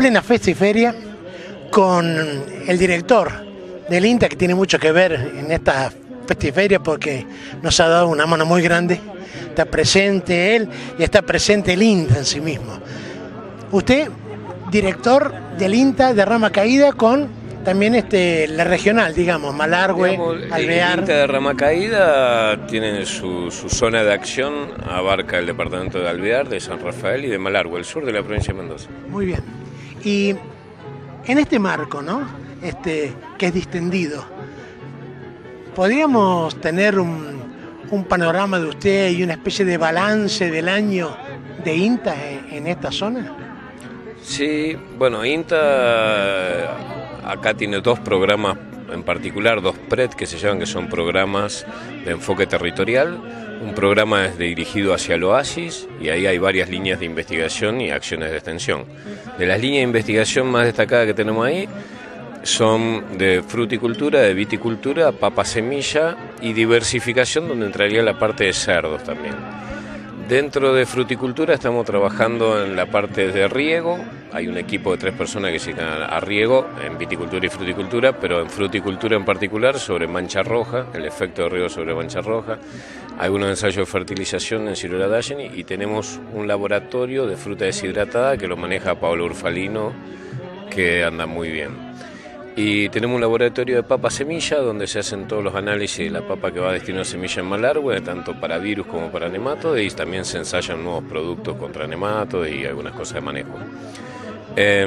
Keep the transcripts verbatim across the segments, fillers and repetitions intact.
plena festiferia con el director del INTA, que tiene mucho que ver en esta festiferia porque nos ha dado una mano muy grande. Está presente él y está presente el INTA en sí mismo. Usted, director del INTA de Rama Caída, con también este, la regional, digamos, Malargüe, digamos, Alvear. El INTA de Rama Caída tiene su, su zona de acción, abarca el departamento de Alvear, de San Rafael y de Malargüe, el sur de la provincia de Mendoza. Muy bien. Y en este marco, ¿no? Este, que es distendido, ¿podríamos tener un, un panorama de usted y una especie de balance del año de INTA en, en esta zona? Sí, bueno, INTA acá tiene dos programas en particular, dos P R E T que se llaman, que son programas de enfoque territorial. Un programa es dirigido hacia el oasis y ahí hay varias líneas de investigación y acciones de extensión. De las líneas de investigación más destacadas que tenemos ahí son de fruticultura, de viticultura, papa semilla y diversificación, donde entraría la parte de cerdos también. Dentro de fruticultura estamos trabajando en la parte de riego. Hay un equipo de tres personas que se dedican a riego en viticultura y fruticultura, pero en fruticultura en particular sobre mancha roja, el efecto de riego sobre mancha roja. Algunos ensayos de fertilización en ciruela Dayeni y tenemos un laboratorio de fruta deshidratada que lo maneja Pablo Urfalino, que anda muy bien. Y tenemos un laboratorio de papa semilla donde se hacen todos los análisis de la papa que va a destino a semilla en Malargüe, tanto para virus como para nematodos, y también se ensayan nuevos productos contra nematodos y algunas cosas de manejo. Eh,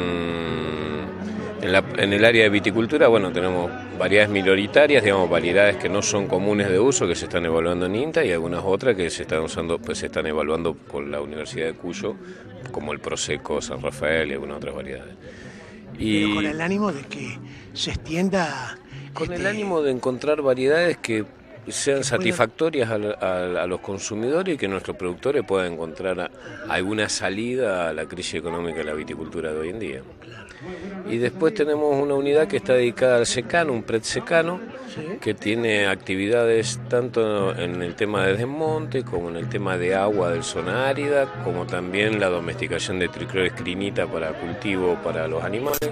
en, la, en el área de viticultura, bueno, tenemos variedades minoritarias, digamos, variedades que no son comunes de uso, que se están evaluando en INTA, y algunas otras que se están usando, pues se están evaluando con la Universidad de Cuyo, como el Prosecco, San Rafael y algunas otras variedades. Y pero con el ánimo de que se extienda... Con este, el ánimo de encontrar variedades que sean satisfactorias a, a, a los consumidores y que nuestros productores puedan encontrar a, alguna salida a la crisis económica de la viticultura de hoy en día. Y después tenemos una unidad que está dedicada al secano, un P R E T secano, ¿sí?, que tiene actividades tanto en el tema de desmonte como en el tema de agua del zona árida, como también la domesticación de triclorescrinita para cultivo para los animales,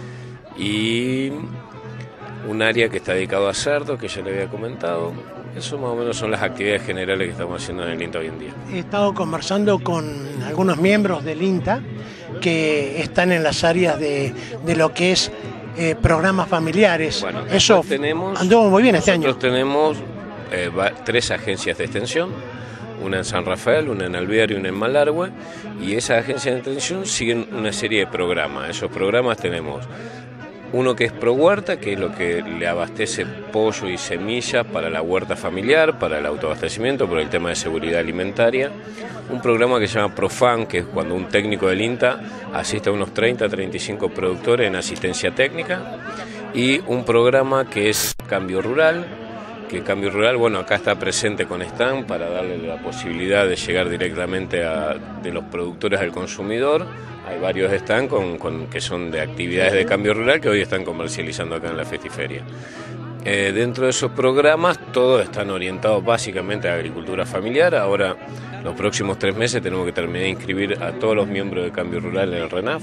y un área que está dedicado a cerdos, que ya le había comentado. Eso más o menos son las actividades generales que estamos haciendo en el INTA hoy en día. He estado conversando con algunos miembros del INTA que están en las áreas de, de lo que es eh, programas familiares. Bueno, eso tenemos, anduvo muy bien este año. Nosotros tenemos eh, va, tres agencias de extensión, una en San Rafael, una en Alvear y una en Malargüe, y esas agencias de extensión siguen una serie de programas. Esos programas tenemos uno que es Pro Huerta, que es lo que le abastece pollo y semillas para la huerta familiar, para el autoabastecimiento, por el tema de seguridad alimentaria. Un programa que se llama Profan, que es cuando un técnico del INTA asiste a unos treinta a treinta y cinco productores en asistencia técnica. Y un programa que es Cambio Rural, que Cambio Rural, bueno, acá está presente con stand para darle la posibilidad de llegar directamente a, de los productores al consumidor. Hay varios stand con, con, que son de actividades de cambio rural que hoy están comercializando acá en la Festiferia. Eh, dentro de esos programas todos están orientados básicamente a agricultura familiar. Ahora, los próximos tres meses tenemos que terminar de inscribir a todos los miembros de Cambio Rural en el RENAF.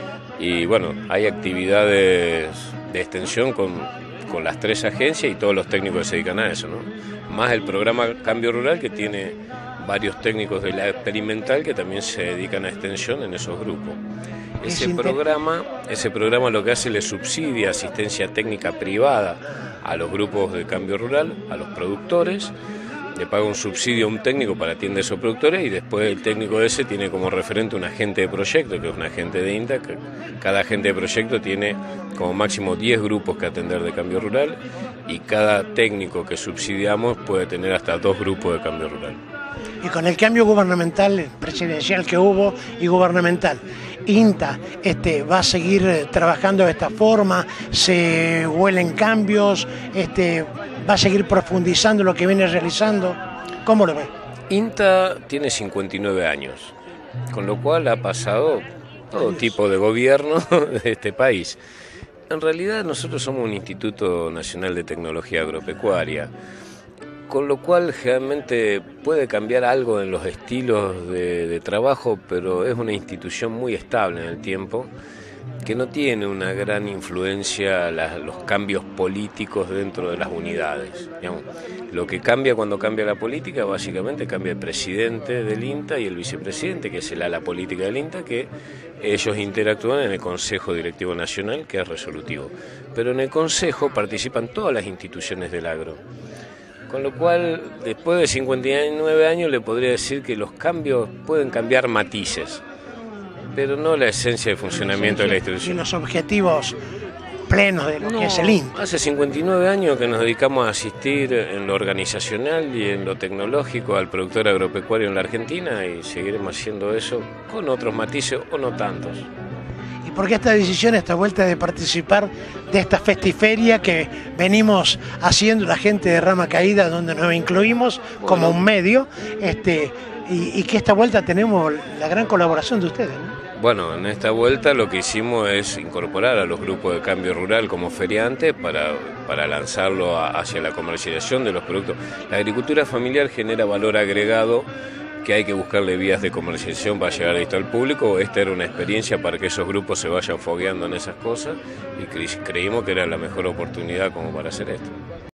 Y bueno, hay actividades de extensión con, con las tres agencias y todos los técnicos que se dedican a eso, ¿no? Más el programa Cambio Rural, que tiene varios técnicos de la experimental que también se dedican a extensión en esos grupos. Ese programa, ese programa lo que hace, le subsidia asistencia técnica privada a los grupos de cambio rural, a los productores, le paga un subsidio a un técnico para atender a esos productores y después el técnico ese tiene como referente un agente de proyecto, que es un agente de INTA, que cada agente de proyecto tiene como máximo diez grupos que atender de cambio rural y cada técnico que subsidiamos puede tener hasta dos grupos de cambio rural. Y con el cambio gubernamental, presidencial que hubo y gubernamental, INTA este, va a seguir trabajando de esta forma, se huelen cambios, este, va a seguir profundizando lo que viene realizando. ¿Cómo lo ve? INTA tiene cincuenta y nueve años, con lo cual ha pasado todo tipo de gobierno de este país. En realidad nosotros somos un Instituto Nacional de Tecnología Agropecuaria. con lo cual generalmente puede cambiar algo en los estilos de, de trabajo, pero es una institución muy estable en el tiempo, que no tiene una gran influencia la, los cambios políticos dentro de las unidades. Digamos, lo que cambia cuando cambia la política, básicamente cambia el presidente del INTA y el vicepresidente, que es el ala política del INTA, que ellos interactúan en el Consejo Directivo Nacional, que es resolutivo. Pero en el Consejo participan todas las instituciones del agro. Con lo cual, después de cincuenta y nueve años, le podría decir que los cambios pueden cambiar matices, pero no la esencia de funcionamiento de la institución. Y los objetivos plenos de lo no, que es el INTA. Hace cincuenta y nueve años que nos dedicamos a asistir en lo organizacional y en lo tecnológico al productor agropecuario en la Argentina, y seguiremos haciendo eso con otros matices o no tantos. ¿Y por qué esta decisión, esta vuelta de participar de esta festiferia que venimos haciendo la gente de Rama Caída, donde nos incluimos bueno, como un medio, este, y, y que esta vuelta tenemos la gran colaboración de ustedes, ¿no? Bueno, en esta vuelta lo que hicimos es incorporar a los grupos de cambio rural como feriantes para, para lanzarlo a, hacia la comercialización de los productos. La agricultura familiar genera valor agregado que hay que buscarle vías de comercialización para llegar esto al público. Esta era una experiencia para que esos grupos se vayan fogueando en esas cosas y cre- creímos que era la mejor oportunidad como para hacer esto.